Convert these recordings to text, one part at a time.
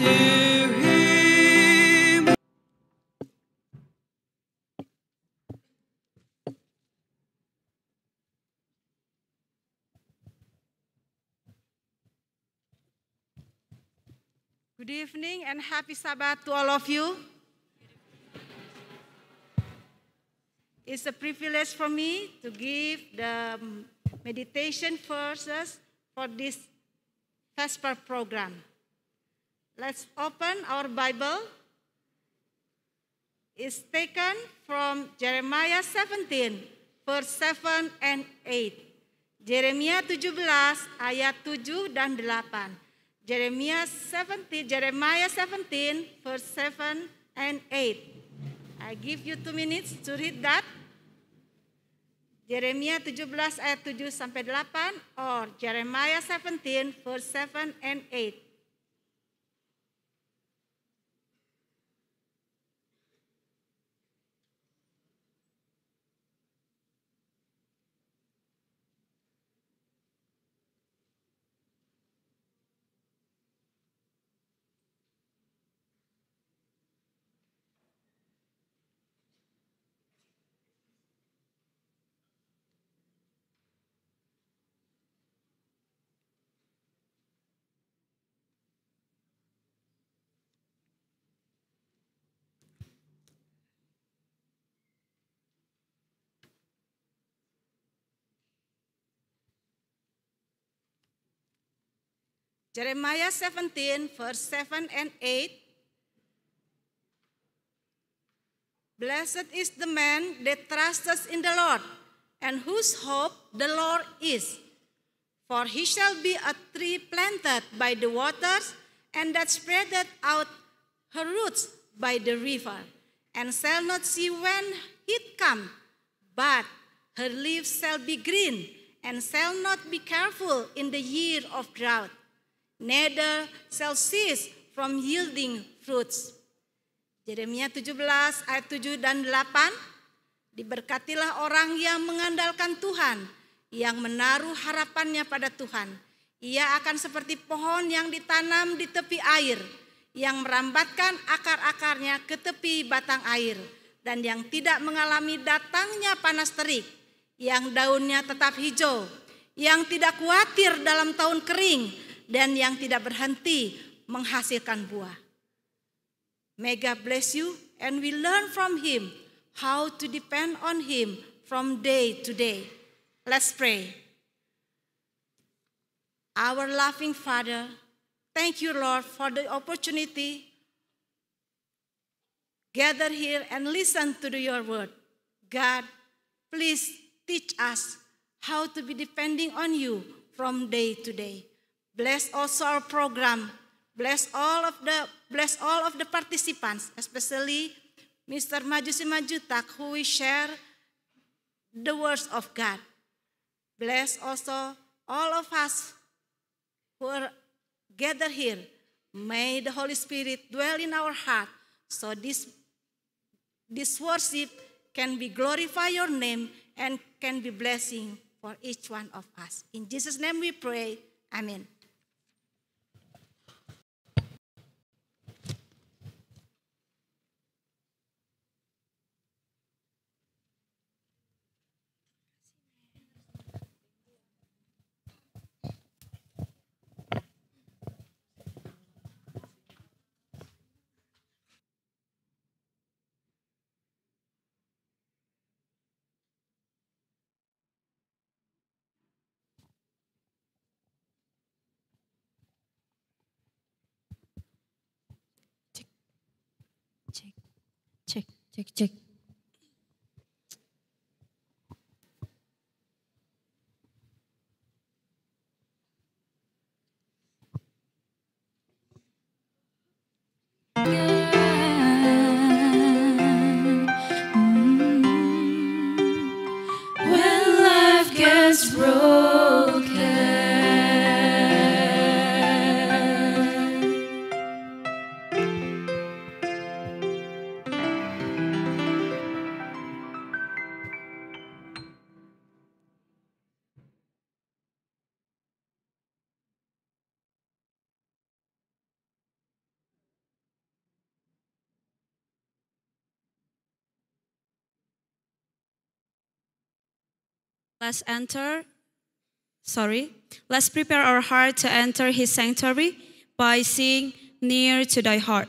to Him. Good evening and happy Sabbath to all of you. It's a privilege for me to give the meditation verses for this Vesper program. Let's open our Bible. It's taken from Jeremiah 17, verse 7 and 8. Yeremia 17 ayat 7 dan 8. Jeremiah 17, verse 7 and 8. I give you 2 minutes to read that. Yeremia 17 ayat 7 sampai 8 or Jeremiah 17 verse 7 and 8. Jeremiah 17, verse 7 and 8. Blessed is the man that trusteth in the Lord, and whose hope the Lord is. For he shall be a tree planted by the waters, and that spreadeth out her roots by the river, and shall not see when heat come, but her leaves shall be green, and shall not be careful in the year of drought. Neither shall cease from yielding fruits. Yeremia 17 ayat 7 dan 8. Diberkatilah orang yang mengandalkan Tuhan, yang menaruh harapannya pada Tuhan. Ia akan seperti pohon yang ditanam di tepi air, yang merambatkan akar-akarnya ke tepi batang air, dan yang tidak mengalami datangnya panas terik, yang daunnya tetap hijau, yang tidak khawatir dalam tahun kering, dan yang tidak berhenti menghasilkan buah. May God bless you, and we learn from Him how to depend on Him from day to day. Let's pray. Our loving Father, thank you, Lord, for the opportunity gather here and listen to your word. God, please teach us how to be depending on you from day to day. Bless also our program. Bless all of the participants, especially Mr. Majusi Majutak, who will share the words of God. Bless also all of us who are gathered here. May the Holy Spirit dwell in our heart, so this worship can be glorify your name and can be blessing for each one of us. In Jesus' name we pray. Amen. Cek. When life gets broken, Let's prepare our heart to enter his sanctuary by singing Near to Thy Heart.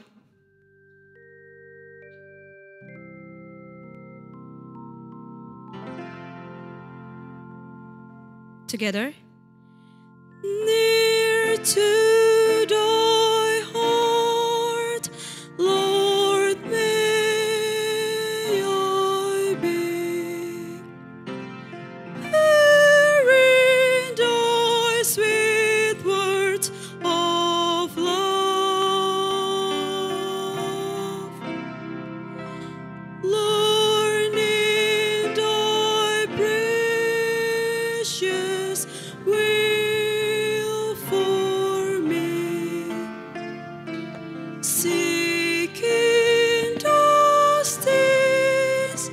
Together. Near to Thy heart, Lord, may I be. Hearing Thy sweet words of love, learning Thy precious will for me, seeking those things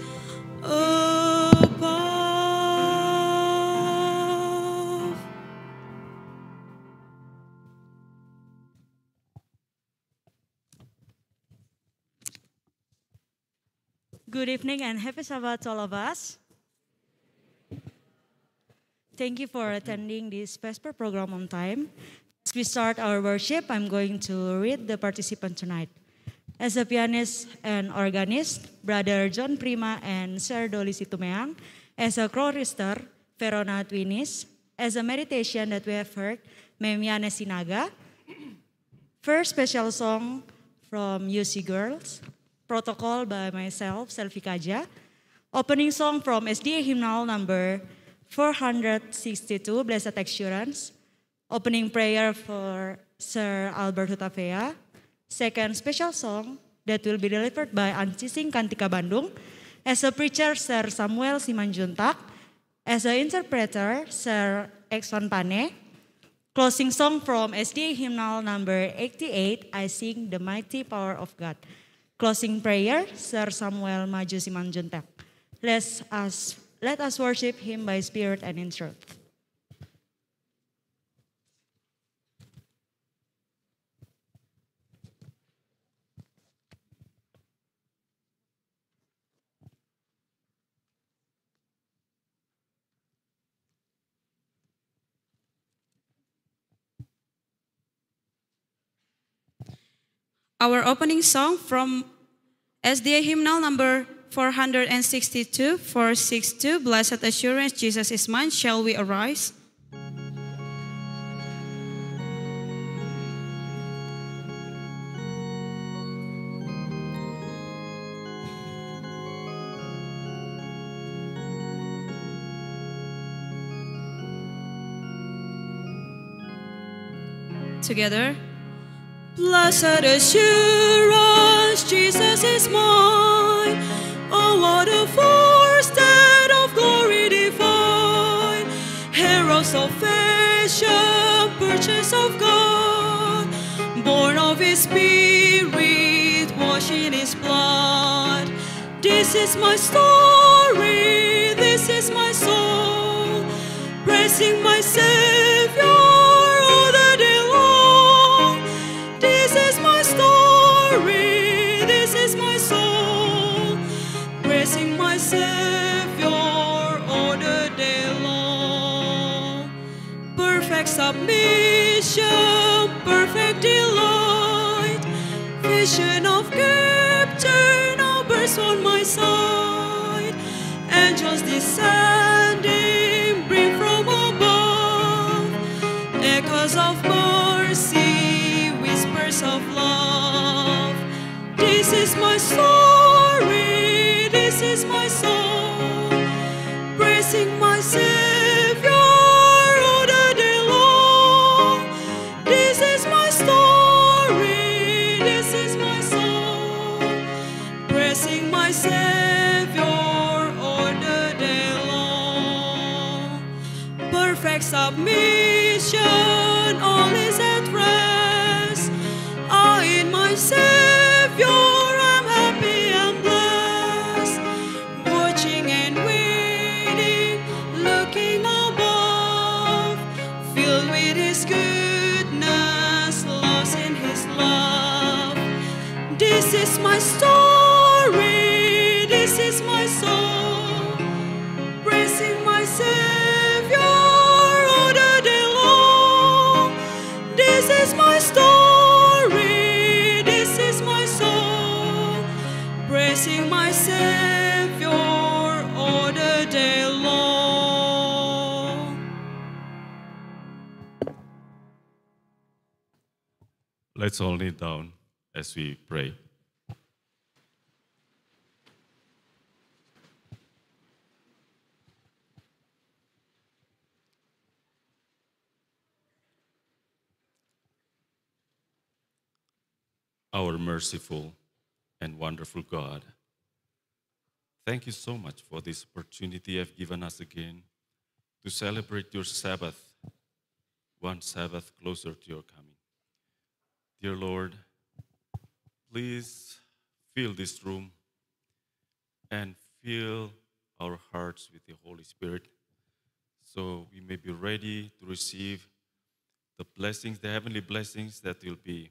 above. Good evening and happy Sabbath to all of us. Thank you for attending this Vesper program on time. As we start our worship, I'm going to read the participant tonight. As a pianist and organist, Brother John Prima and Sir Dolly Situmeang. As a chorister, Verona Twinis. As a meditation that we have heard, Memiane Sinaga. First special song from UC Girls. Protocol by myself, Selvi Kaja. Opening song from SDA Hymnal number 462, Blessed Assurance. Opening prayer for Sir Albert Hutavea. Second special song that will be delivered by Ancising Kantika Bandung. As a preacher, Sir Samuel Simanjuntak. As an interpreter, Sir Exxon Pane. Closing song from SDA Hymnal number 88, I Sing the Mighty Power of God. Closing prayer, Sir Samuel Maju Simanjuntak. Let us worship him by spirit and in truth. Our opening song from SDA Hymnal number 462, 462, Blessed Assurance, Jesus is mine, shall we arise? Together. Blessed assurance, Jesus is mine. Oh, what a forested of glory divine. Hero salvation, purchase of God. Born of his spirit, washed in his blood. This is my story, this is my soul. Praising my Savior all the day long. This is my story, this is my soul, praising my Savior all the day long. Perfect submission, perfect delight, vision of capture now bursts on my side. Angels descending, bring from above, echoes of mercy, whispers of love. This is my story, this is my song, praising my Savior all the day long. This is my story, this is my song, praising my Savior all the day long. Perfect submission, all is at rest. In my Savior, I'm happy and blessed. Watching and waiting, looking above, filled with his goodness, lost in his love. This is my story, this is my song, praising my Savior Let's all kneel down as we pray. Our merciful and wonderful God, thank you so much for this opportunity you've given us again to celebrate your Sabbath, one Sabbath closer to your coming. Dear Lord, please fill this room and fill our hearts with the Holy Spirit so we may be ready to receive the blessings, the heavenly blessings that will be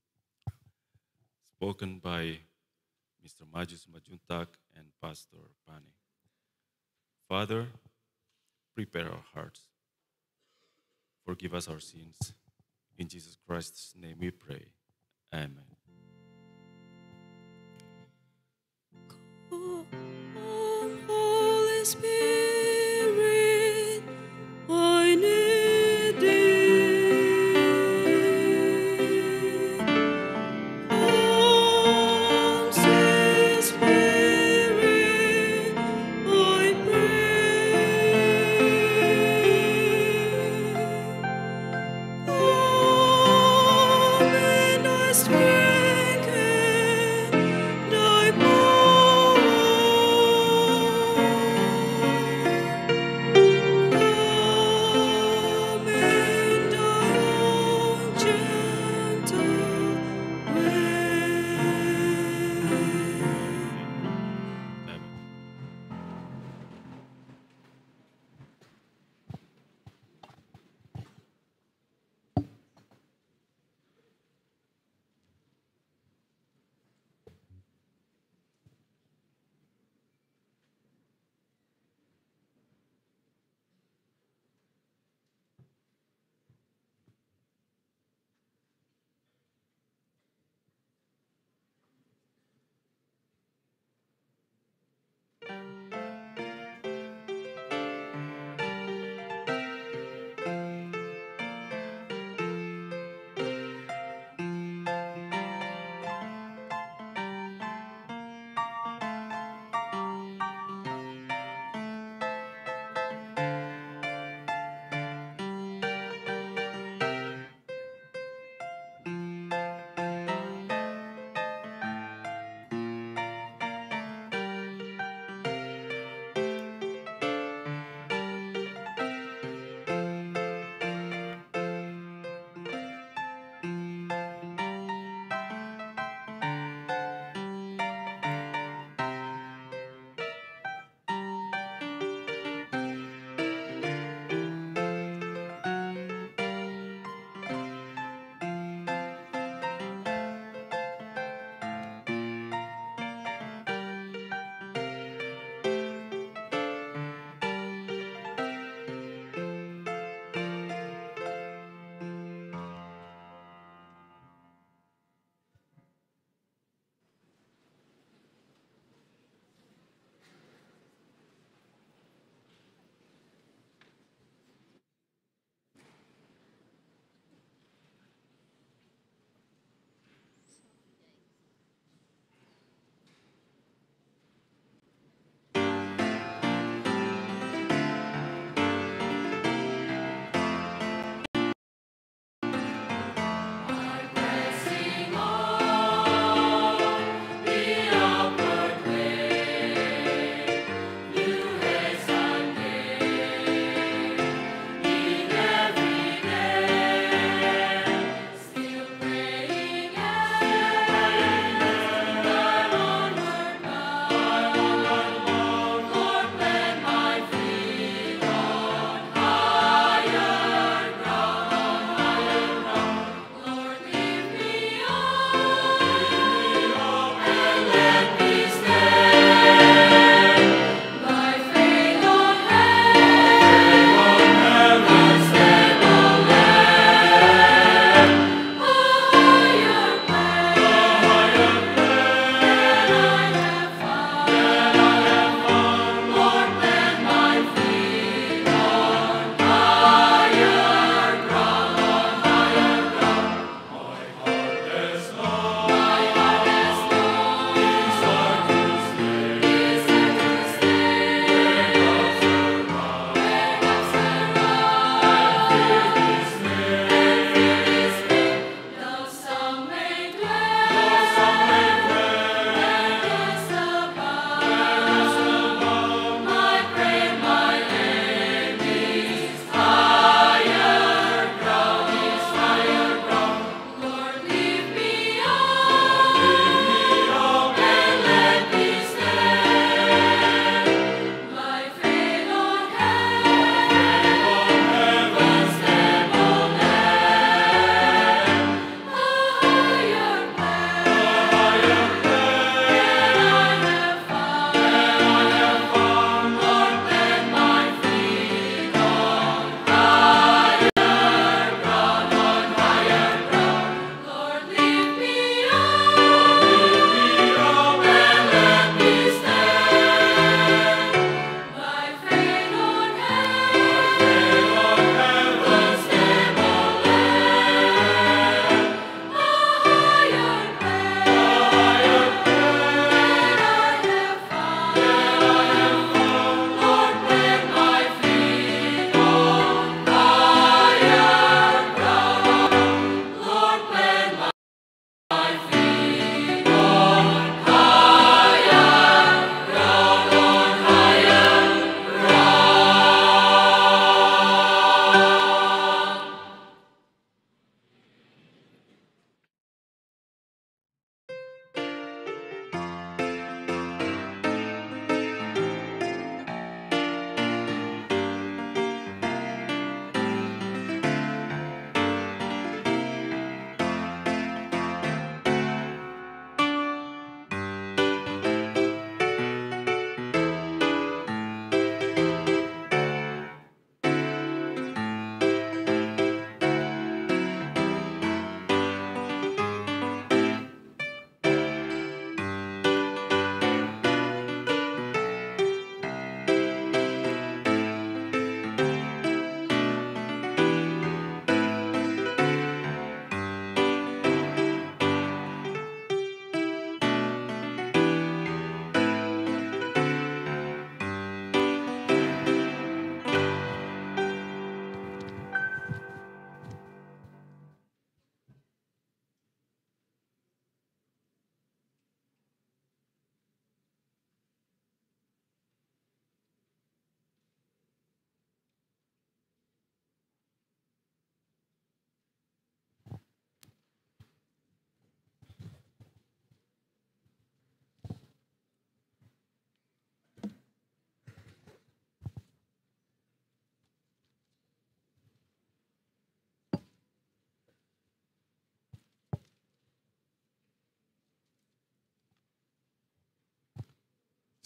spoken by Mr. Majus Majuntak and Pastor Pani. Father, prepare our hearts. Forgive us our sins. In Jesus Christ's name we pray. Amen. Come, Holy Spirit, I need thee. Come, sweet Spirit, I pray. Come in thy Spirit.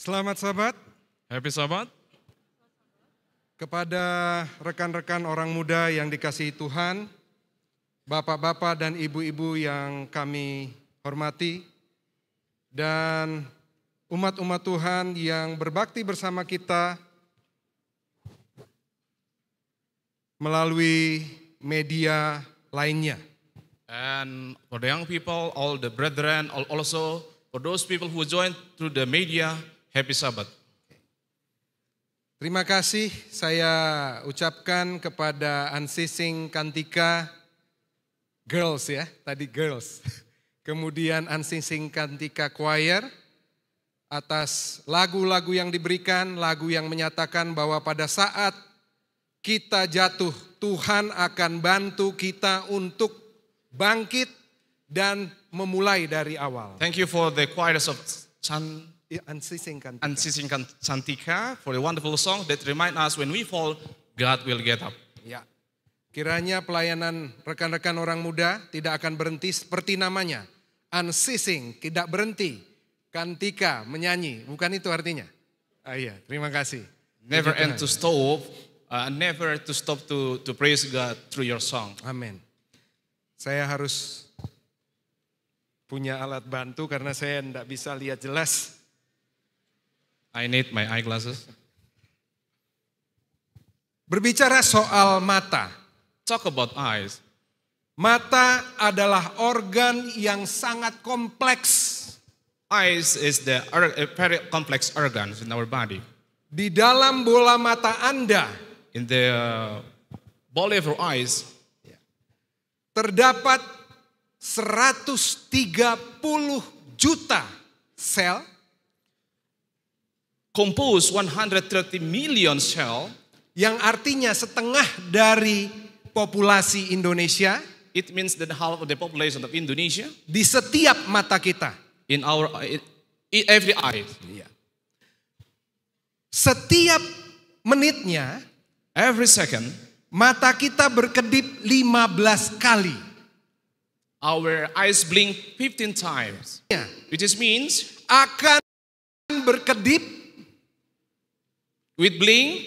Selamat Sabat Happy Sabbath. kepada rekan-rekan orang muda yang dikasihi Tuhan, bapak-bapak dan ibu-ibu yang kami hormati, dan umat-umat Tuhan yang berbakti bersama kita melalui media lainnya. And for the young people, all the brethren, also for those people who joined through the media, Happy Sabbath. Terima kasih saya ucapkan kepada Unsising Kantika Girls ya, tadi Girls. Kemudian Unsising Kantika Choir atas lagu-lagu yang diberikan, lagu yang menyatakan bahwa pada saat kita jatuh, Tuhan akan bantu kita untuk bangkit dan memulai dari awal. Thank you for the choirs of Unsising Kantika. Unsising Santika for the wonderful song that remind us when we fall, God will get up. Ya. Kiranya pelayanan rekan-rekan orang muda tidak akan berhenti seperti namanya. Unsising, tidak berhenti. Kantika, menyanyi. Bukan itu artinya? Iya, terima kasih. Never Puji end Tuhan. to stop, never to stop to praise God through your song. Amin. Saya harus punya alat bantu karena saya tidak bisa lihat jelas. I need my eyeglasses. Berbicara soal mata. Talk about eyes. Mata adalah organ yang sangat kompleks. Eyes is the very complex organs in our body. Di dalam bola mata Anda In the body of your eyes, terdapat 130 juta sel compose 130 million cell. yang artinya setengah dari populasi Indonesia It means that half of the population of Indonesia di setiap mata kita. in every eye. Setiap menitnya Every second, mata kita berkedip 15 kali. our eyes blink 15 times, which means Akan berkedip with blink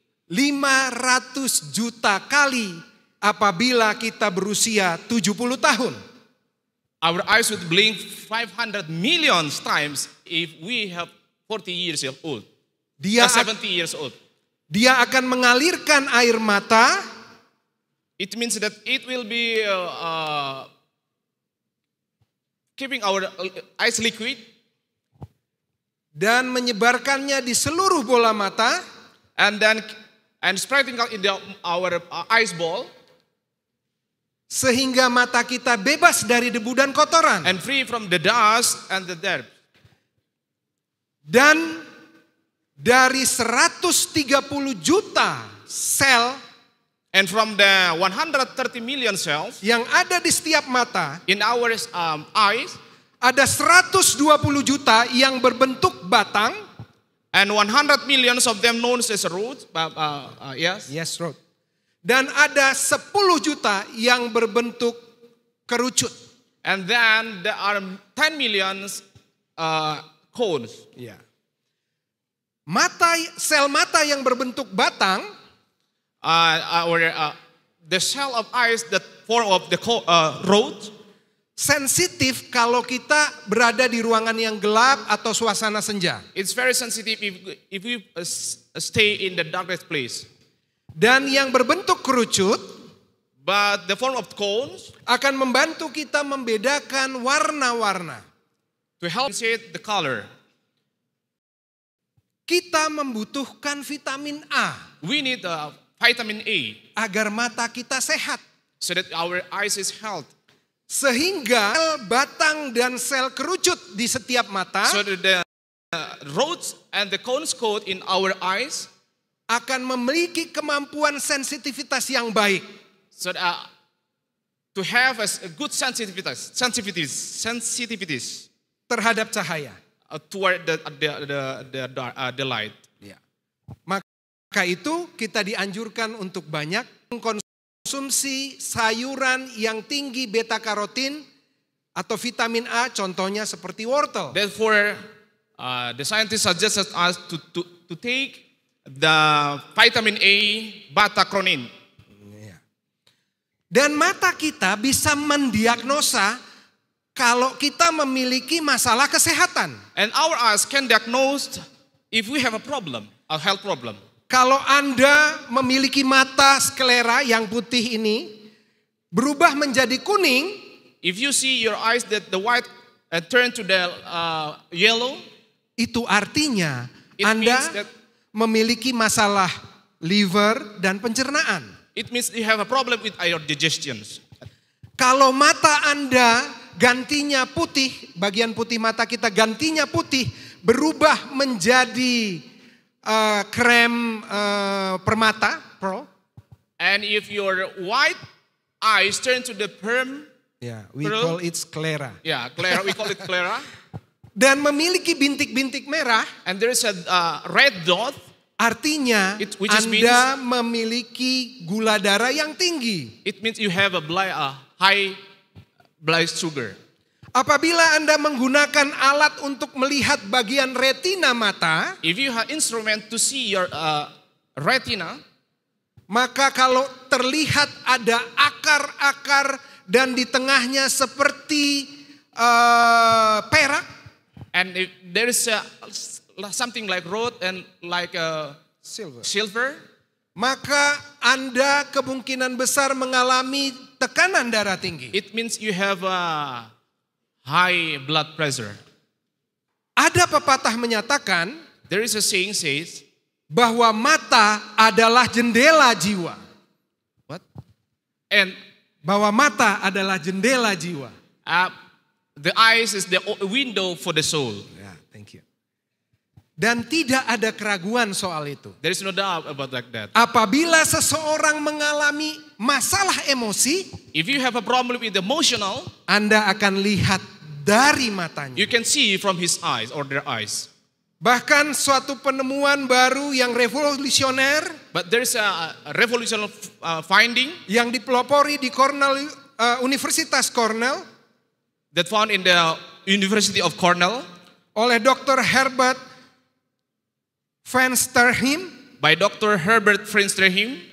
500 juta kali apabila kita berusia 70 tahun. our eyes would blink 500 million times if we have 40 years old, Dia 70 years old. Dia akan mengalirkan air mata It means that it will be keeping our eyes liquid dan menyebarkannya di seluruh bola mata and spreading out in our eyes ball sehingga mata kita bebas dari debu dan kotoran. and free from the dust and the dirt. Dan dari 130 juta sel And from the 130 million cells yang ada di setiap mata, in our eyes, ada 120 juta yang berbentuk batang. and 100 millions of them known as root. Yes. Yes, root. Dan ada 10 juta yang berbentuk kerucut. And then there are 10 millions cones. Ya. Sel mata yang berbentuk batang The cell of eyes that form of the root sensitif kalau kita berada di ruangan yang gelap atau suasana senja. it's very sensitive if we stay in the darkest place. Dan yang berbentuk kerucut But the form of cones akan membantu kita membedakan warna-warna. to help shade the color. Kita membutuhkan vitamin A We need vitamin A agar mata kita sehat. so that our eyes is healthy. Sehingga batang dan sel kerucut di setiap mata So that the roots and the cones coat in our eyes akan memiliki kemampuan sensitivitas yang baik. so that, to have a good sensitivities Terhadap cahaya. toward the light. Maka itu kita dianjurkan untuk banyak mengkonsumsi sayuran yang tinggi beta karotin atau vitamin A, contohnya seperti wortel. Therefore, the scientists suggested us to take the vitamin A beta-carotene. Dan mata kita bisa mendiagnosa kalau kita memiliki masalah kesehatan. And our eyes can diagnose if we have a problem, a health problem. Kalau Anda memiliki mata sklera yang putih ini berubah menjadi kuning, If you see your eyes that the white turn to the yellow, itu artinya It Anda means that- memiliki masalah liver dan pencernaan. it means you have a problem with your digestions. Kalau mata Anda gantinya putih, bagian putih mata kita gantinya putih, berubah menjadi krem permata, Pro. And if your white eyes turn to the perm, Ya, we Pearl. call it sclera. Clara, we call it Clara, Dan memiliki bintik-bintik merah, and there is a red dot. artinya Which is Anda memiliki gula darah yang tinggi. It means you have a high blood sugar. Apabila Anda menggunakan alat untuk melihat bagian retina mata, If you have instrument to see your retina, maka kalau terlihat ada akar-akar dan di tengahnya seperti perak, and if there is something like road and like silver, maka Anda kemungkinan besar mengalami tekanan darah tinggi. it means you have a high blood pressure. Ada pepatah menyatakan There is a saying says, bahwa mata adalah jendela jiwa. what? And Bahwa mata adalah jendela jiwa. the eyes is the window for the soul. Ya, thank you. Dan tidak ada keraguan soal itu. There is no doubt about like that. Apabila seseorang mengalami masalah emosi, If you have a problem with emotional, Anda akan lihat dari matanya. you can see from his eyes or their eyes. Bahkan suatu penemuan baru yang revolusioner But there is a revolutionary finding yang dipelopori di Cornell, Universitas Cornell that found in the University of Cornell oleh Dr. Herbert Van Sterheim, by Dr. Herbert Frensterheim,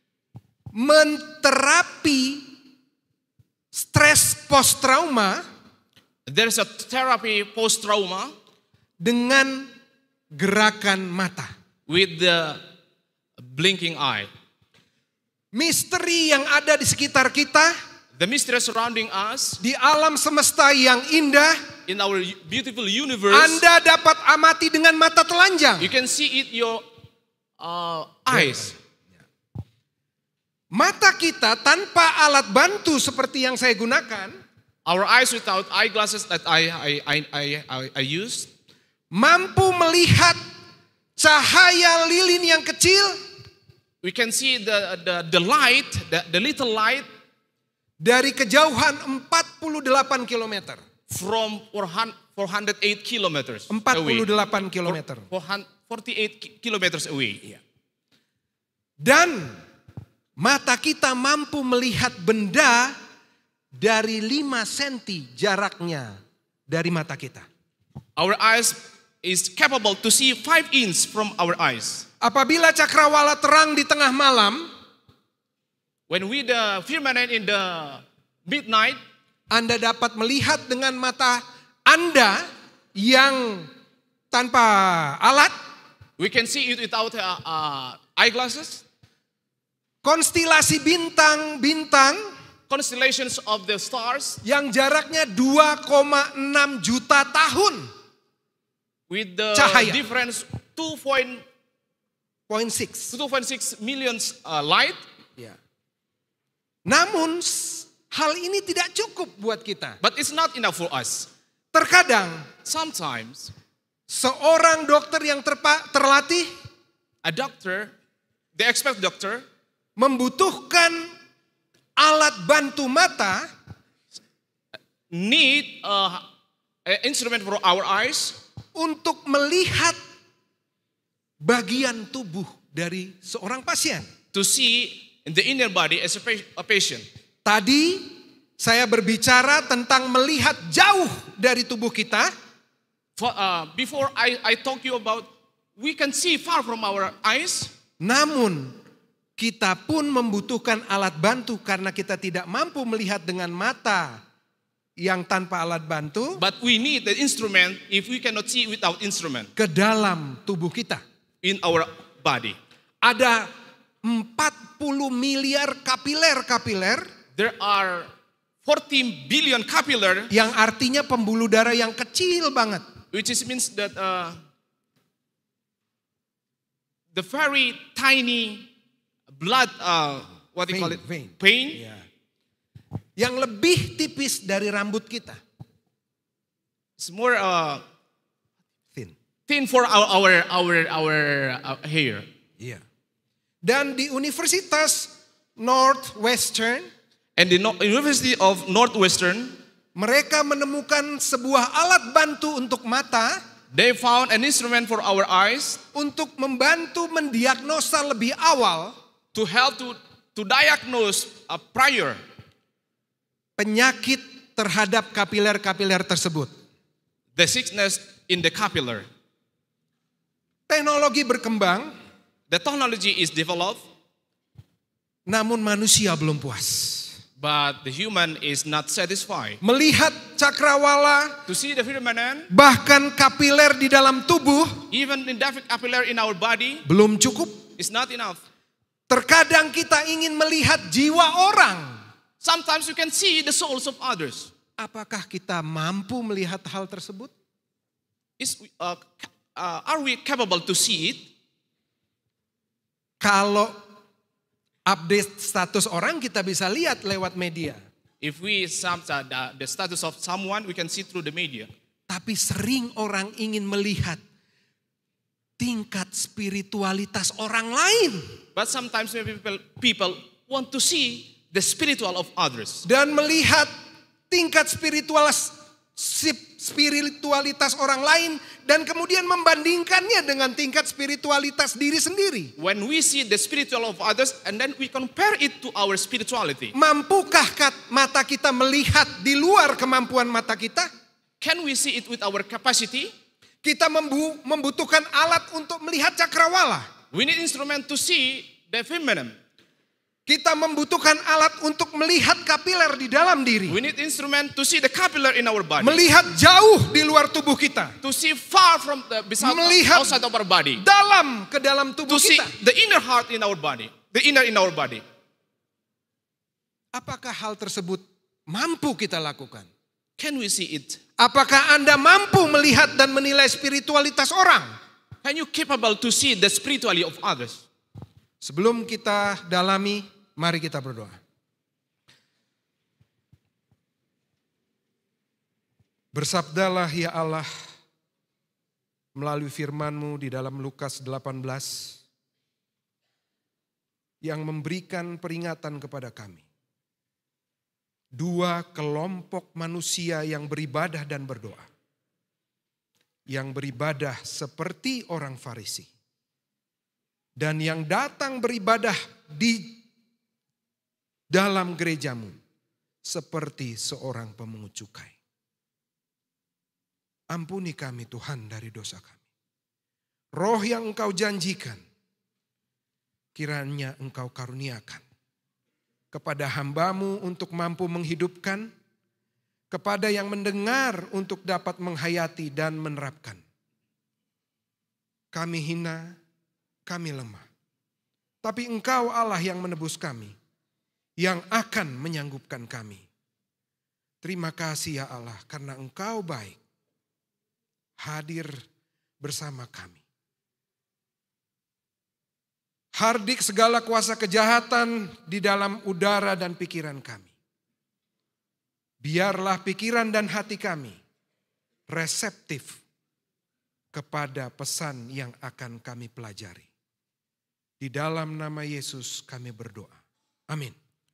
menterapi stres post-trauma there is a therapy post-trauma dengan gerakan mata. with the blinking eye. Misteri yang ada di sekitar kita, The mystery surrounding us di alam semesta yang indah, in our beautiful universe, Anda dapat amati dengan mata telanjang. you can see it your eyes. Mata kita tanpa alat bantu seperti yang saya gunakan, Our eyes without eyeglasses that I use, mampu melihat cahaya lilin yang kecil we can see the light, the little light dari kejauhan 48 km. from 408 kilometers away. 48 km. 48 kilometers away. Dan mata kita mampu melihat benda dari 5 cm jaraknya dari mata kita. Our eyes is capable to see 5 inches from our eyes. Apabila cakrawala terang di tengah malam, When we the firmament in the midnight, Anda dapat melihat dengan mata Anda yang tanpa alat, we can see it without eyeglasses. konstelasi bintang-bintang Constellations of the stars yang jaraknya 2,6 juta tahun. with the Cahaya. difference 2.6 million light. Namun hal ini tidak cukup buat kita. But it's not enough for us. Terkadang Sometimes seorang dokter yang terlatih a doctor, the expert doctor, membutuhkan alat bantu mata need an instrument for our eyes untuk melihat bagian tubuh dari seorang pasien. to see in the inner body as a patient. Tadi saya berbicara tentang melihat jauh dari tubuh kita. Before I talk you about, we can see far from our eyes. Namun kita pun membutuhkan alat bantu karena kita tidak mampu melihat dengan mata yang tanpa alat bantu. But we need the instrument if we cannot see without instrument. Ke dalam tubuh kita. In our body. Ada 40 miliar kapiler-kapiler. There are 14 billion capillary. Yang artinya pembuluh darah yang kecil banget. Which means that the very tiny blood, what do you call it? Vein. Pain. Yeah. Yang lebih tipis dari rambut kita. It's more thin for our hair. Iya. Dan di Universitas Northwestern and the University of Northwestern, mereka menemukan sebuah alat bantu untuk mata. They found an instrument for our eyes untuk membantu mendiagnosa lebih awal to help to diagnose prior penyakit terhadap kapiler-kapiler tersebut. The sickness in the capillary. Teknologi berkembang, the technology is developed, namun manusia belum puas. But the human is not satisfied. Melihat cakrawala, to see the phenomenon, bahkan kapiler di dalam tubuh, even in the capillary in our body, belum cukup. It's not enough. Terkadang kita ingin melihat jiwa orang. Sometimes you can see the souls of others. Apakah kita mampu melihat hal tersebut? Are we capable to see it? Kalau update status orang kita bisa lihat lewat media. If we the status of someone, we can see through the media. Tapi sering orang ingin melihat tingkat spiritualitas orang lain. But sometimes people want to see the spiritual of others. Dan melihat tingkat spiritualitas orang lain dan kemudian membandingkannya dengan tingkat spiritualitas diri sendiri. When we see the spiritual of others and then we compare it to our spirituality. Mampukah mata kita melihat di luar kemampuan mata kita? Can we see it with our capacity? Kita membutuhkan alat untuk melihat cakrawala. We need instrument to see the feminine. Kita membutuhkan alat untuk melihat kapiler di dalam diri. We need instrument to see the capillary in our body. Melihat jauh di luar tubuh kita. To see far from the outside of our body. Ke dalam tubuh kita. To see the inner heart in our body. The inner in our body. Apakah hal tersebut mampu kita lakukan? Can we see it? Apakah Anda mampu melihat dan menilai spiritualitas orang? Can you capable to see the spirituality of others? Sebelum kita dalami, mari kita berdoa. Bersabdalah ya Allah melalui firman-Mu di dalam Lukas 18 yang memberikan peringatan kepada kami. Dua kelompok manusia yang beribadah dan berdoa. Yang beribadah seperti orang Farisi. Dan yang datang beribadah di dalam gerejamu seperti seorang pemungut cukai. Ampuni kami Tuhan dari dosa kami. Roh yang Engkau janjikan, kiranya Engkau karuniakan kepada hamba-Mu untuk mampu menghidupkan, kepada yang mendengar untuk dapat menghayati dan menerapkan. Kami hina, kami lemah. Tapi Engkau Allah yang menebus kami, yang akan menyanggupkan kami. Terima kasih ya Allah karena Engkau baik, hadir bersama kami. Hardik segala kuasa kejahatan di dalam udara dan pikiran kami. Biarlah pikiran dan hati kami reseptif kepada pesan yang akan kami pelajari. Di dalam nama Yesus kami berdoa. Amin.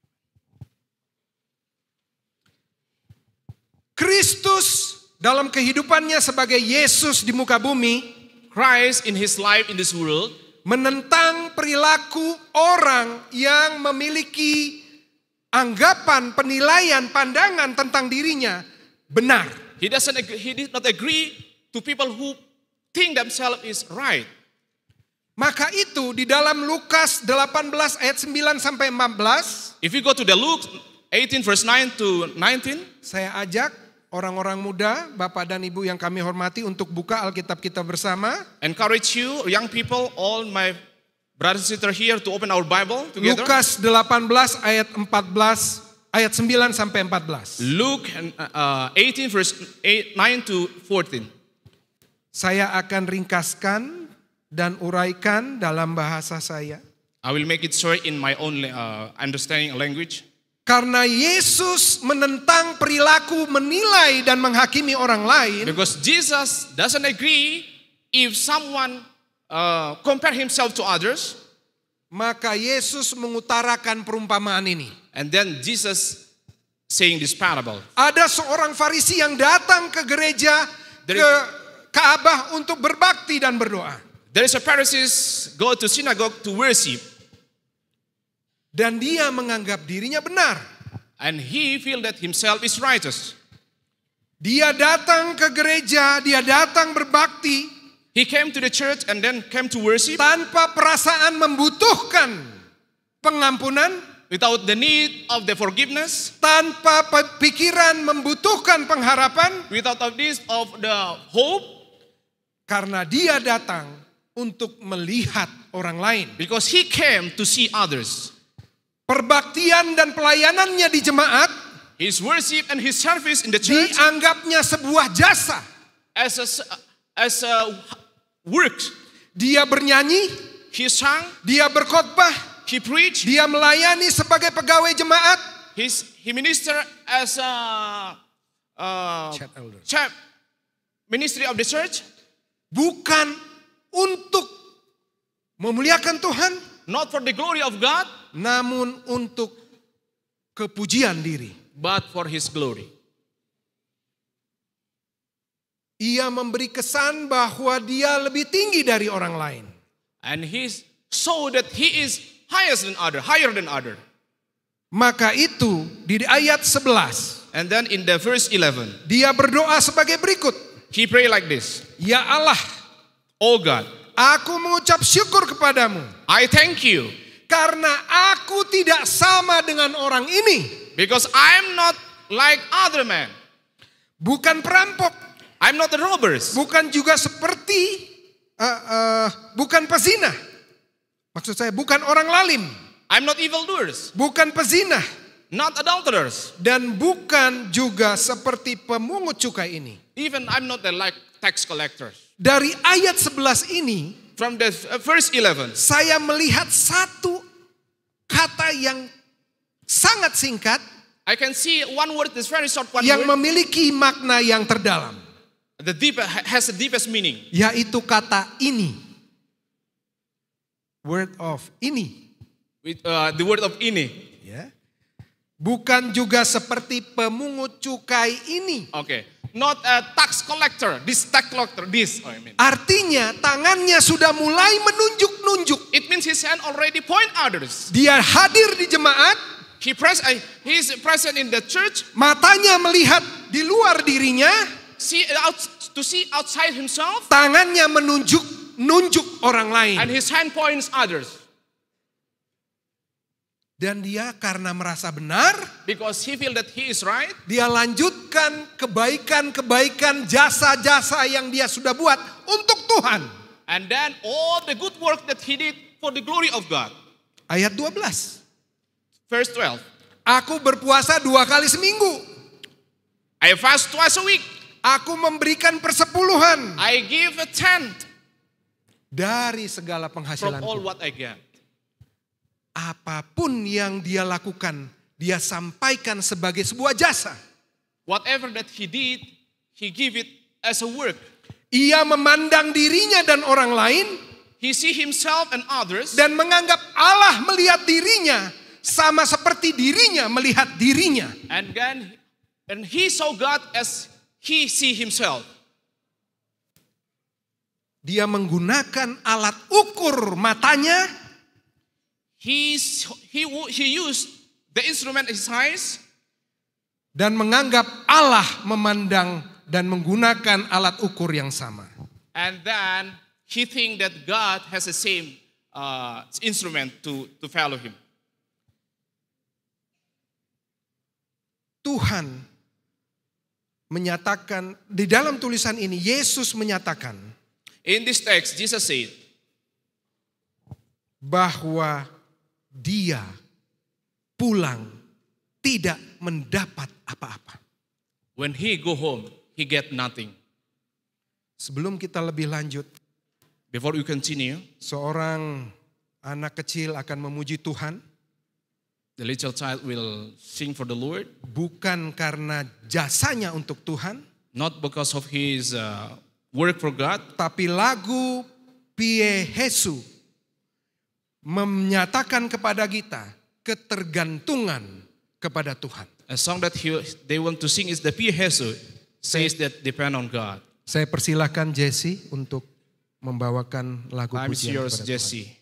Kristus dalam kehidupannya sebagai Yesus di muka bumi, Christ in his life in this world, menentang perilaku orang yang memiliki anggapan, penilaian, pandangan tentang dirinya benar. He did not agree to people who think themselves is right. Maka itu di dalam Lukas 18 ayat 9 sampai 14, If you go to the Luke 18 verse 9 to 19, saya ajak orang-orang muda, Bapak dan Ibu yang kami hormati untuk buka Alkitab kita bersama. encourage you, young people, all my brothers and sisters here to open our Bible together. Lukas 18 ayat 14 ayat 9 sampai 14. Luke 18 verse 9 to 14. Saya akan ringkaskan dan uraikan dalam bahasa saya. I will make it short in my own understanding language. Karena Yesus menentang perilaku menilai dan menghakimi orang lain, Because Jesus doesn't agree if someone compare himself to others. maka Yesus mengutarakan perumpamaan ini. And then Jesus saying this parable. Ada seorang Farisi yang datang ke gereja, Dari- ke Ka'bah untuk berbakti dan berdoa. There is a Pharisees go to synagogue to worship, Dan dia menganggap dirinya benar. and he feel that himself is righteous. Dia datang ke gereja, dia datang berbakti He came to the church and then came to worship tanpa perasaan membutuhkan pengampunan, without the need of the forgiveness, tanpa pikiran membutuhkan pengharapan, without of this of the hope, karena dia datang untuk melihat orang lain. because he came to see others. Perbaktian dan pelayanannya di jemaat His worship and his service in the church dianggapnya sebuah jasa. as a work. Dia bernyanyi, He sang, dia berkhotbah, he preached, dia melayani sebagai pegawai jemaat. he minister as a Chat elder. chap ministry of the church, Bukan untuk memuliakan Tuhan, not for the glory of God, namun untuk kepujian diri. but for his glory. Ia memberi kesan bahwa dia lebih tinggi dari orang lain. And he saw that he is higher than other. Maka itu di ayat 11, And then in the verse 11, dia berdoa sebagai berikut. he pray like this: Ya Allah, Oh God, aku mengucap syukur kepadamu I thank you karena aku tidak sama dengan orang ini. because I'm not like other men. Bukan perampok, I'm not the robbers. bukan juga seperti bukan pezina. Maksud saya bukan orang lalim, I'm not evildoers, bukan pezina, not adulterers. dan bukan juga seperti pemungut cukai ini. Even I'm not the like tax collectors. Dari ayat 11 ini From the verse 11, saya melihat satu kata yang sangat singkat I can see one word is very short, one yang word. memiliki makna yang terdalam, Has the deepest meaning. yaitu kata ini. Word of ini. With the word of ini. Ya. Bukan juga seperti pemungut cukai ini. Okay. Not a tax collector. This tax collector. This. Oh, I mean. Artinya tangannya sudah mulai menunjuk-nunjuk. It means his hand already point others. Dia hadir di jemaat, He is present in the church. matanya melihat di luar dirinya, To see outside himself. tangannya menunjuk orang lain. And his hand points others. Dan dia karena merasa benar, Because he feel that he is right. dia lanjutkan kebaikan-kebaikan, jasa-jasa yang dia sudah buat untuk Tuhan. And then all the good work that he did for the glory of God. Ayat 12. Verse 12. Aku berpuasa 2 kali seminggu. I fast twice a week. Aku memberikan persepuluhan I give a tenth dari segala from all penghasilanku. what I get. Apapun yang dia lakukan, dia sampaikan sebagai sebuah jasa. Whatever that he did, he give it as a work. Ia memandang dirinya dan orang lain He see himself and others. dan menganggap Allah melihat dirinya sama seperti dirinya melihat dirinya. And he saw God as he see himself. Dia menggunakan alat ukur matanya, He used the instrument his eyes, dan menganggap Allah memandang dan menggunakan alat ukur yang sama. And then he think that God has the same instrument to follow him. Tuhan menyatakan, di dalam tulisan ini Yesus menyatakan In this text, Jesus said bahwa dia pulang tidak mendapat apa-apa. when he go home, he get nothing. Sebelum kita lebih lanjut, Before you continue, seorang anak kecil akan memuji Tuhan the little child will sing for the Lord, bukan karena jasanya untuk Tuhan, not because of his work for God, tapi lagu Pie Jesu menyatakan kepada kita ketergantungan kepada Tuhan. a song that they want to sing is the Pie Jesu, says that depend on God. Saya persilahkan Jesse untuk membawakan lagu Time is pujian yours, kepada Tuhan. Jesse.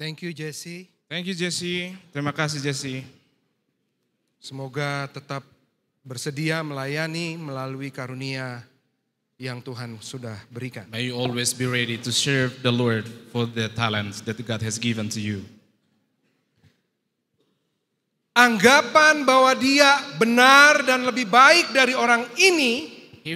Thank you Jesse. Thank you, Jesse. Terima kasih, Jesse. Semoga tetap bersedia melayani melalui karunia yang Tuhan sudah berikan. May you always be ready to serve the Lord for the talents that God has given to you. Anggapan bahwa dia benar dan lebih baik dari orang ini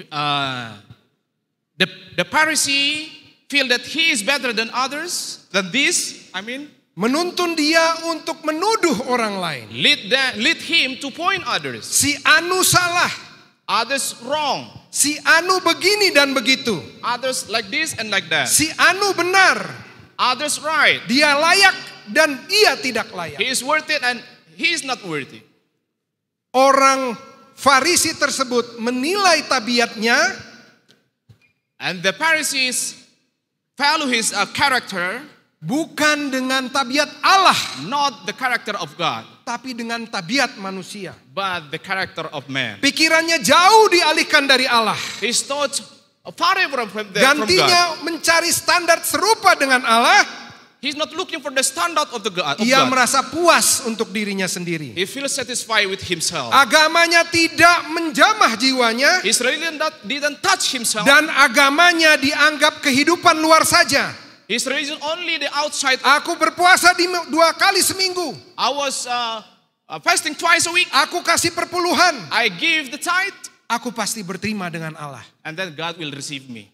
The Pharisee feel that he is better than others, menuntun dia untuk menuduh orang lain. lead him to point others. Si Anu salah, Others wrong. si Anu begini dan begitu. Others like this and like that. Si Anu benar, Others right. dia layak dan ia tidak layak. He is worth it and he is not worthy. Orang Farisi tersebut menilai tabiatnya And the Pharisees follow his character, bukan dengan tabiat Allah, not the character of God, tapi dengan tabiat manusia. but the character of man. Pikirannya jauh dialihkan dari Allah. His thoughts are far away from God. Gantinya mencari standar serupa dengan Allah. He's not looking for the standard of the God. Ia merasa puas untuk dirinya sendiri. He feels satisfied with himself. Agamanya tidak menjamah jiwanya. His religion didn't touch himself. Dan agamanya dianggap kehidupan luar saja. His religion only the outside. Aku berpuasa 2 kali seminggu. I was fasting twice a week. Aku kasih perpuluhan. I give the tithe. Aku pasti berterima dengan Allah. And then God will receive me.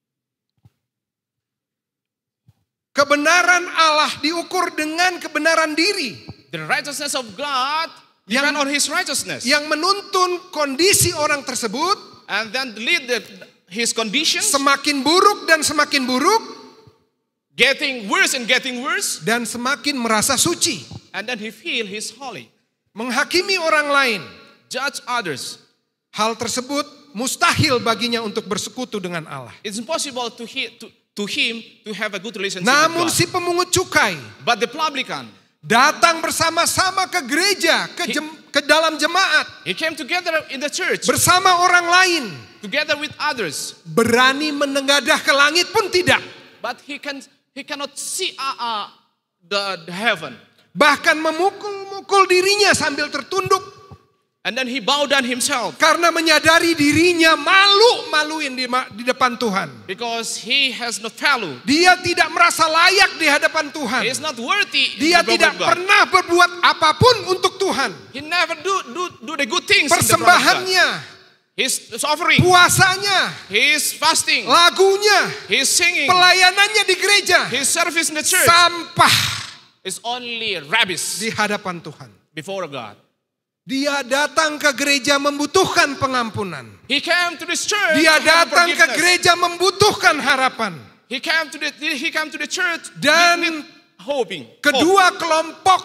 Kebenaran Allah diukur dengan kebenaran diri. The righteousness of God depend on his righteousness. Yang menuntun kondisi orang tersebut. And then lead his conditions. Semakin buruk dan semakin buruk. Getting worse and getting worse. Dan semakin merasa suci. And then he feel he's holy. Menghakimi orang lain. Judge others. Hal tersebut mustahil baginya untuk bersekutu dengan Allah. It's impossible to him to have a good relationship Namun with God. si pemungut cukai But the publican, datang bersama-sama ke gereja, ke dalam jemaat, he came together in the church, bersama orang lain, together with others. berani menengadah ke langit pun tidak. But he cannot see the heaven. Bahkan memukul-mukul dirinya sambil tertunduk. And then he bowed down himself. Karena menyadari dirinya malu-maluin di depan Tuhan. Because he has not value. Dia tidak merasa layak di hadapan Tuhan. He is not worthy. Dia tidak pernah berbuat apapun untuk Tuhan. He never do the good things. Persembahannya, his offering, puasanya, his fasting, lagunya, his singing, pelayanannya di gereja, his service in the church, sampah is only rubbish di hadapan Tuhan. before God. Dia datang ke gereja membutuhkan pengampunan. He came to this church. Dia to have datang ke forgiveness. gereja membutuhkan harapan. He came to the church Dan with hoping. kedua kelompok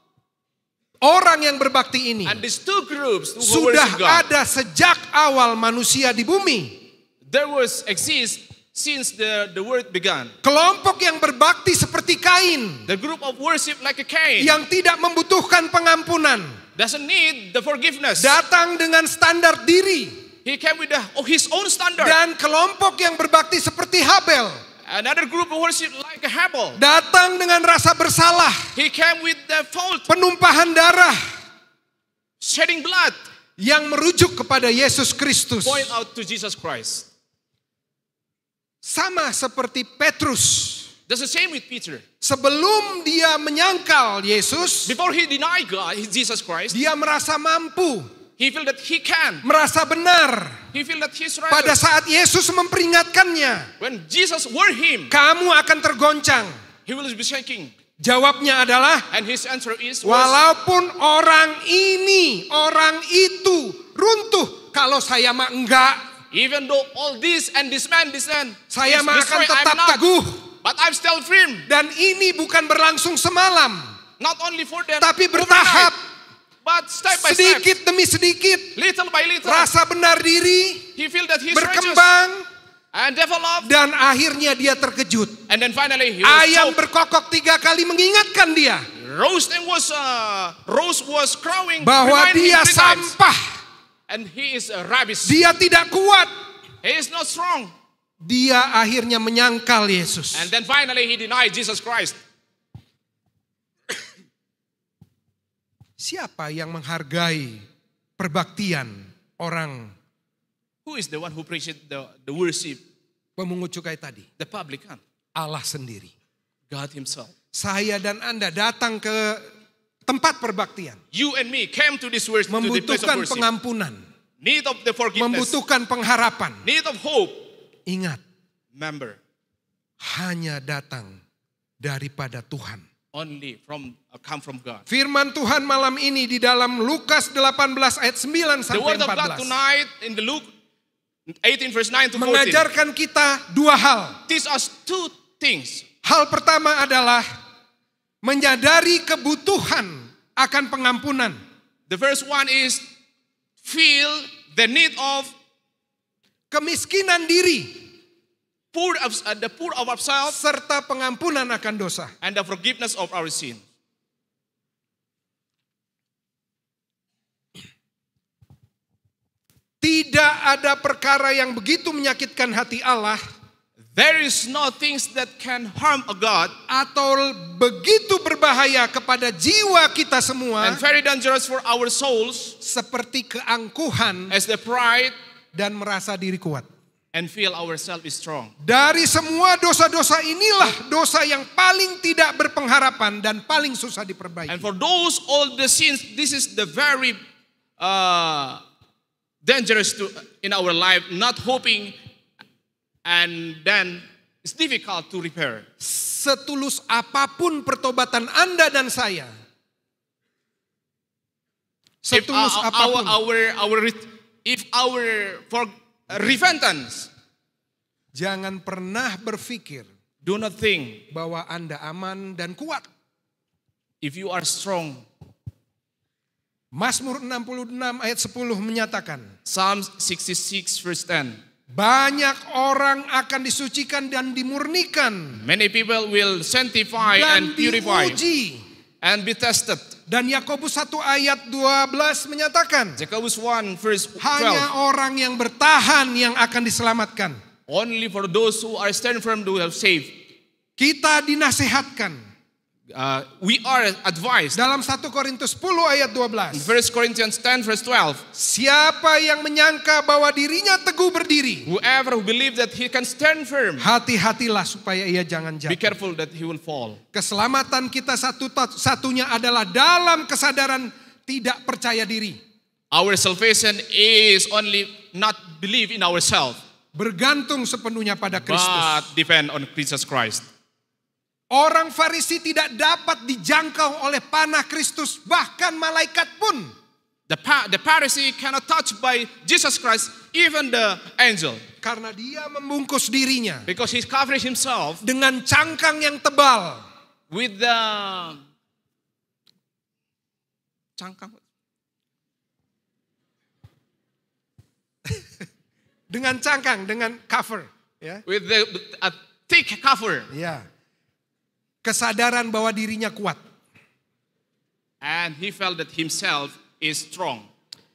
orang yang berbakti ini And these two groups who sudah worship God, ada sejak awal manusia di bumi. there was exist since the world began. Kelompok yang berbakti seperti Kain, The group of worship like a Cain yang tidak membutuhkan pengampunan, doesn't need the forgiveness. datang dengan standar diri. He came with his own standard. Dan kelompok yang berbakti seperti Habel, Another group of worship like a Habel. datang dengan rasa bersalah, He came with the fault, penumpahan darah shedding blood, yang merujuk kepada Yesus Kristus. point out to Jesus Christ. Sama seperti Petrus. That's the same with Peter. Sebelum dia menyangkal Yesus, Before he denied God, Jesus Christ, dia merasa mampu, he felt that he can. merasa benar. He felt that he's Pada right. saat Yesus memperingatkannya, When Jesus warned him, kamu akan tergoncang. he will be shaking. Jawabnya adalah, And his answer is, walaupun orang ini, orang itu runtuh, kalau saya mah enggak, even though all this and this man, saya is mah akan destroyed, tetap I'm not. teguh. But I'm still firm. Dan ini bukan berlangsung semalam, Not only for them, tapi bertahap, but step by step, sedikit demi sedikit. little by little, Rasa benar diri he feel that he's righteous berkembang, and develop. dan akhirnya dia terkejut. And then finally, he was Ayam so berkokok 3 kali mengingatkan dia Rose was crowing bahwa reminding dia him 3 times. sampah, And he is a rubbish. dia tidak kuat. He is not strong. Dia akhirnya menyangkal Yesus. And then finally he denied Jesus Christ. Siapa yang menghargai perbaktian orang Who is the one who appreciates the worship? pemungut cukai tadi? The publican. Allah sendiri. God himself. Saya dan Anda datang ke tempat perbaktian. You and me came to this worship, to the place of Membutuhkan worship. pengampunan. Need of the forgiveness. Membutuhkan pengharapan. Need of hope. Ingat, Remember, hanya datang daripada Tuhan. only come from God. Firman Tuhan malam ini di dalam Lukas 18 ayat 9 The sampai word of God 14. tonight in the Luke 18 verse 9 to 14 Mengajarkan kita dua hal. teach us two things. Hal pertama adalah menyadari kebutuhan akan pengampunan. The first one is feel the need of Kemiskinan diri the poor of ourselves serta pengampunan akan dosa. and the forgiveness of our sin. Tidak ada perkara yang begitu menyakitkan hati Allah There is no things that can harm a God atau begitu berbahaya kepada jiwa kita semua and very dangerous for our souls seperti keangkuhan as the pride dan merasa diri kuat. and feel ourselves is strong. Dari semua dosa-dosa inilah dosa yang paling tidak berpengharapan dan paling susah diperbaiki. And for those all the sins, this is the very dangerous in our life, not hoping, and then it's difficult to repair. Setulus apapun pertobatan Anda dan saya, If setulus apapun, our repentance, jangan pernah berpikir do not think bahwa Anda aman dan kuat. if you are strong. Mazmur 66 ayat 10 menyatakan, Psalm 66 verse 10. banyak orang akan disucikan dan dimurnikan Many people will sanctify dan and purify diuji. and be tested. Dan Yakobus 1 ayat 12 menyatakan, Jacobus 1 verse 12. hanya orang yang bertahan yang akan diselamatkan. Only for those who are stand firm who have saved. Kita dinasehatkan We are advised. dalam 1 Korintus 10 ayat 12. 1 Corinthians 10 verse 12. Siapa yang menyangka bahwa dirinya teguh berdiri, Whoever who believes that he can stand firm, hati-hatilah supaya ia jangan be jatuh. careful that he will fall. Keselamatan kita satunya adalah dalam kesadaran tidak percaya diri. Our salvation is only not believe in ourselves, Bergantung sepenuhnya pada Kristus. but depend on Jesus Christ. Orang Farisi tidak dapat dijangkau oleh panah Kristus, bahkan malaikat pun. The Pharisee cannot touch by Jesus Christ, even the angel, Karena dia membungkus dirinya because he covers himself dengan cangkang yang tebal. with the cangkang. Dengan cangkang, dengan cover. Ya. With a thick cover, Ya. Kesadaran bahwa dirinya kuat. and he felt that himself is strong.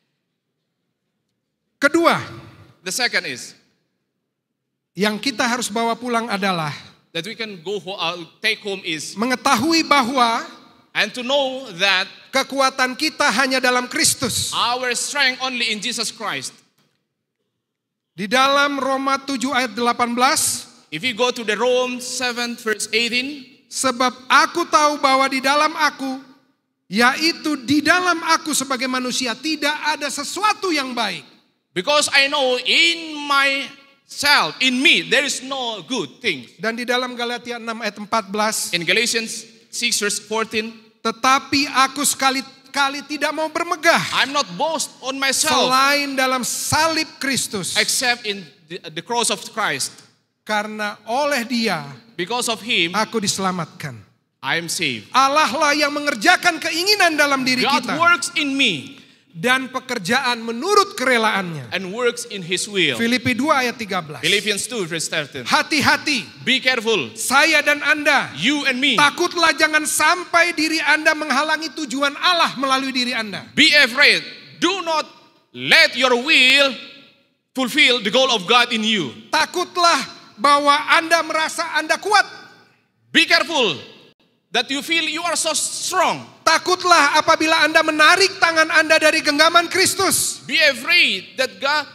Kedua, The second is yang kita harus bawa pulang adalah that we can take home is, mengetahui bahwa and to know that kekuatan kita hanya dalam Kristus. our strength only in Jesus Christ. Di dalam Roma 7 ayat 18, If you go to the Rome 7 verse 18, sebab aku tahu bahwa di dalam aku, yaitu di dalam aku sebagai manusia, tidak ada sesuatu yang baik. because I know in myself, in me, there is no good thing. Dan di dalam Galatia 6 ayat 14, In Galatians 6 verse 14, tetapi aku sekali-kali tidak mau bermegah I'm not boast on myself selain dalam salib Kristus. except in the cross of Christ. Karena oleh dia Because of him, aku diselamatkan. I am saved. Allah lah yang mengerjakan keinginan dalam diri God kita. works in me Dan pekerjaan menurut kerelaannya. and works in his will. Filipi 2 ayat 13. Philippians 2 verse 13. Hati-hati, Be careful, saya dan Anda. you and me. Takutlah jangan sampai diri Anda menghalangi tujuan Allah melalui diri Anda. Be afraid. Do not let your will fulfill the goal of God in you. Takutlah bahwa Anda merasa Anda kuat. Be careful that you feel you are so strong. Takutlah apabila Anda menarik tangan Anda dari genggaman Kristus. Be afraid that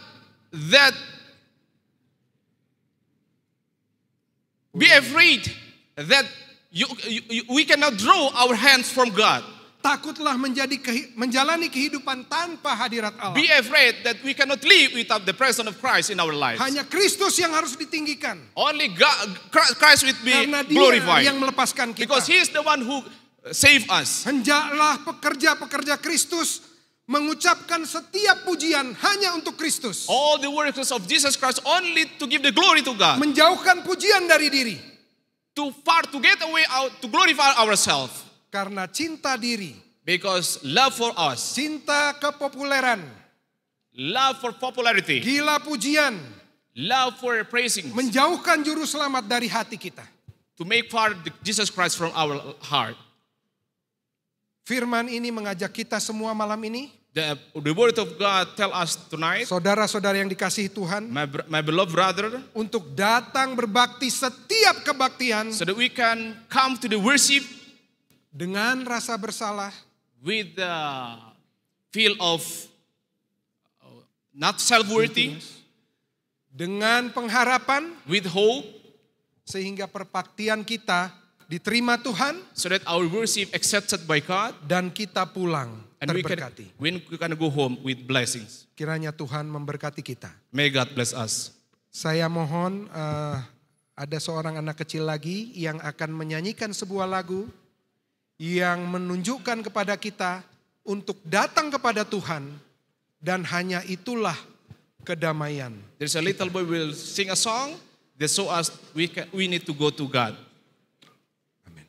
we cannot draw our hands from God. Takutlah menjalani kehidupan tanpa hadirat Allah. Be afraid that we cannot live without the presence of Christ in our lives. Hanya Kristus yang harus ditinggikan. Only God, Christ will be Karena Dia glorified. yang melepaskan kita. Because He is the one who saved us. Hendaklah pekerja-pekerja Kristus mengucapkan setiap pujian hanya untuk Kristus. All the workers of Jesus Christ only to give the glory to God. Menjauhkan pujian dari diri. To get away out, to glorify ourselves. Karena cinta diri. Because love for us. Cinta kepopuleran. Love for popularity. Gila pujian. Love for praising. Menjauhkan juru selamat dari hati kita. To make far Jesus Christ from our heart. Firman ini mengajak kita semua malam ini. The word of God tell us tonight. Saudara-saudara yang dikasihi Tuhan. My beloved brother. Untuk datang berbakti setiap kebaktian. So that we can come to the worship. Dengan rasa bersalah. With the feel of not self-worthy. Dengan pengharapan. With hope. Sehingga perbaktian kita diterima Tuhan. So that our worship accepted by God. Dan kita pulang and terberkati. We can go home with blessings. Kiranya Tuhan memberkati kita. May God bless us. Saya mohon ada seorang anak kecil lagi yang akan menyanyikan sebuah lagu yang menunjukkan kepada kita untuk datang kepada Tuhan dan hanya itulah kedamaian. There's a little boy will sing a song that show us we need to go to God. Amin.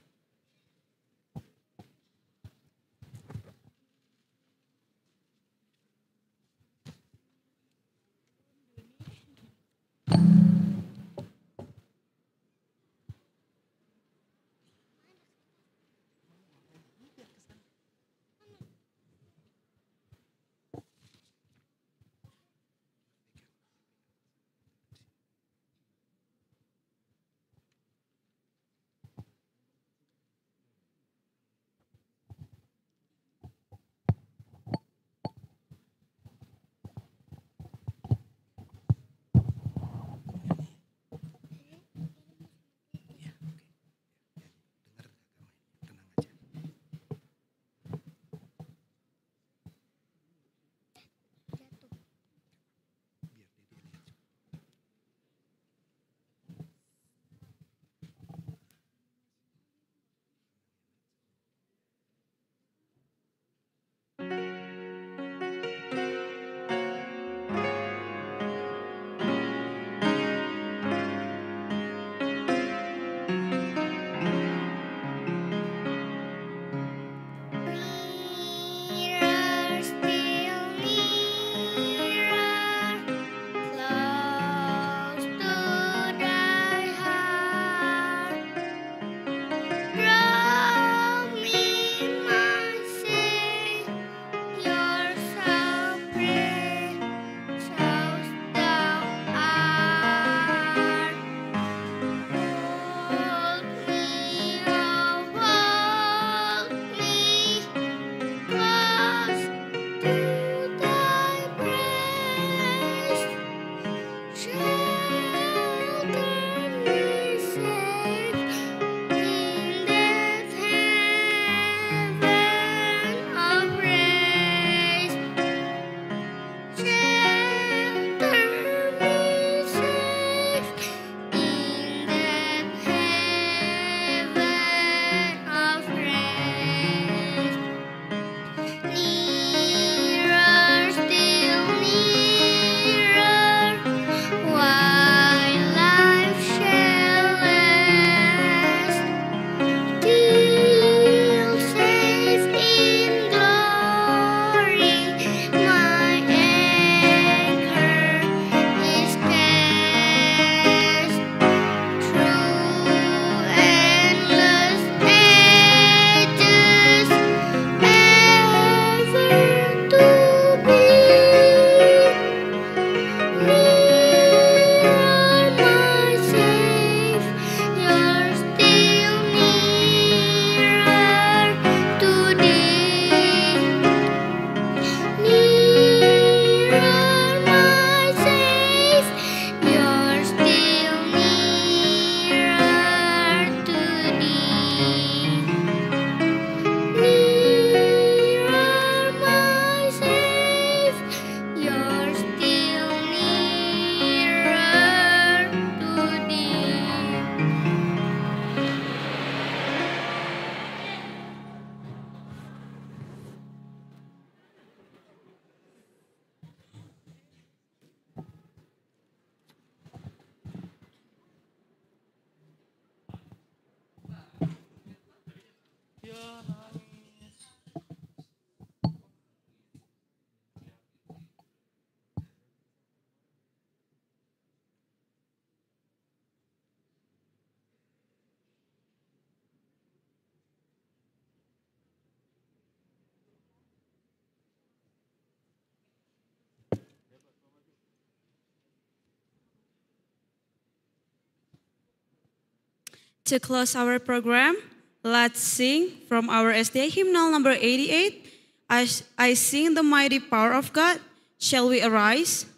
To close our program, let's sing from our SDA hymnal number 88, I Sing the Mighty Power of God. Shall we arise?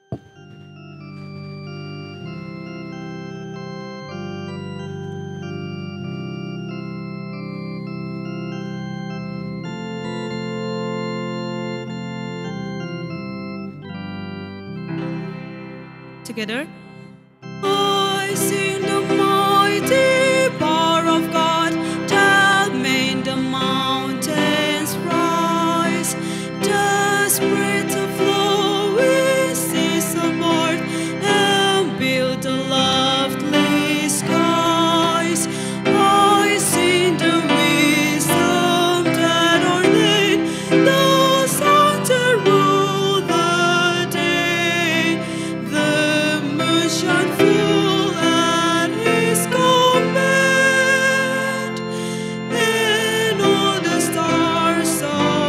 Together. I sing the mighty power of God that made the mountains rise. The springs of flowing seas apart and build the lovely skies. I sing the wisdom that ordained the sun to rule the day. The moon shone full at His command, and all the stars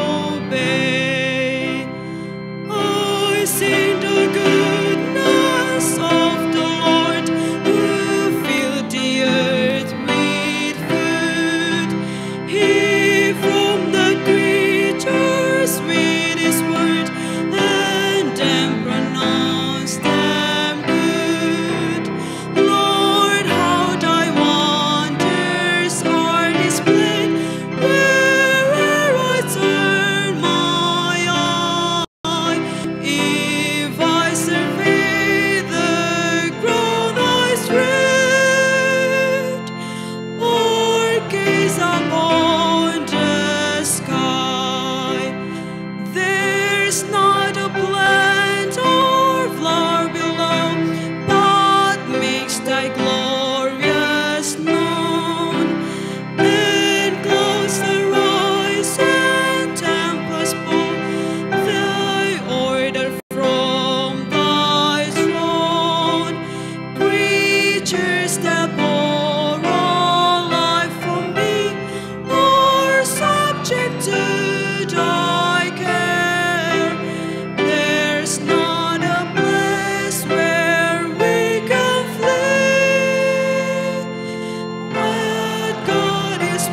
obey. I sing the goodness of the Lord, who filled the earth with food. He from the creatures with His word, and then pronounced them good. Lord, how Thy wonders are displayed wherever I turn my eye. If I survey the ground I tread, or gaze upon the sky, there's not a plant or flower below that makes Thy glorious known. And clouds arise and tempests blow, Thy order from Thy throne. Creatures that borrow life from me are subject to Thy care. There's not a place where we can flee, but God is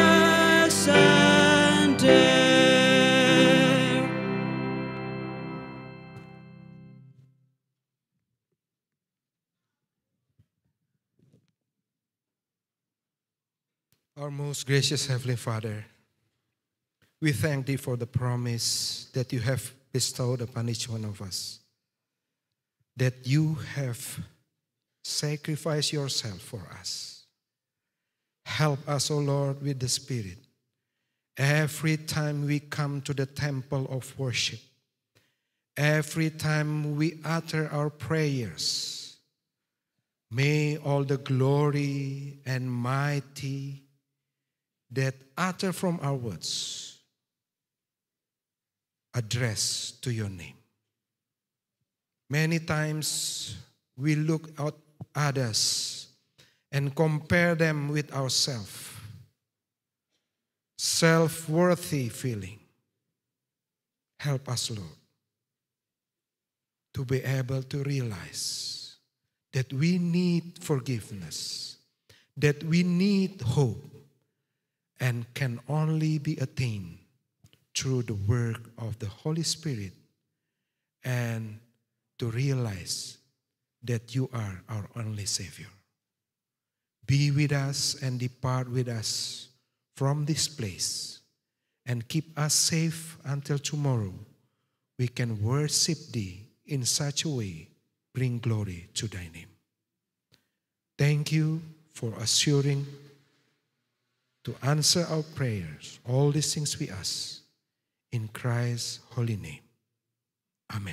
present there. Our most gracious Heavenly Father, we thank Thee for the promise that You have bestowed upon each one of us, that You have sacrificed Yourself for us. Help us, O Lord, with the Spirit. Every time we come to the temple of worship, every time we utter our prayers, may all the glory and mighty that utter from our words address to Your name. Many times we look at others and compare them with ourselves. Self-worthy feeling. Help us, Lord, to be able to realize that we need forgiveness, that we need hope, and can only be attained through the work of the Holy Spirit, and to realize that You are our only Savior. Be with us and depart with us from this place, and keep us safe until tomorrow we can worship Thee in such a way, bring glory to Thy name. Thank You for assuring to answer our prayers. All these things we ask in Christ's holy name. Amen.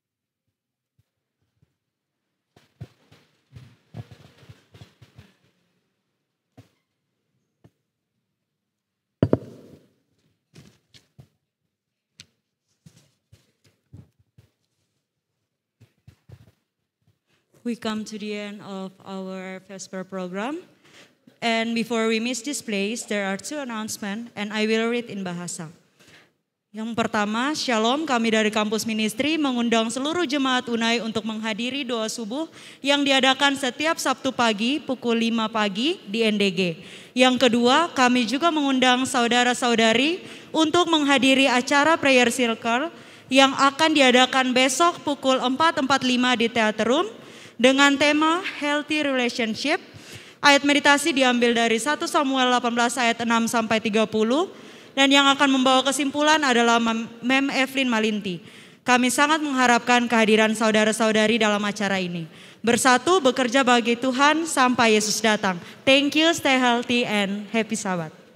We come to the end of our Vesper program. And before we miss this place, there are two announcements, and I will read in Bahasa. Yang pertama, Shalom, kami dari Kampus Ministry mengundang seluruh jemaat UNAI untuk menghadiri doa subuh yang diadakan setiap Sabtu pagi pukul 5 pagi di NDG. Yang kedua, kami juga mengundang saudara-saudari untuk menghadiri acara Prayer Circle yang akan diadakan besok pukul 4.45 di Theater Room dengan tema Healthy Relationship. Ayat meditasi diambil dari 1 Samuel 18 ayat 6 sampai 30. Dan yang akan membawa kesimpulan adalah Mem Evelyn Malinti. Kami sangat mengharapkan kehadiran saudara-saudari dalam acara ini. Bersatu bekerja bagi Tuhan sampai Yesus datang. Thank you, stay healthy and happy Sabat.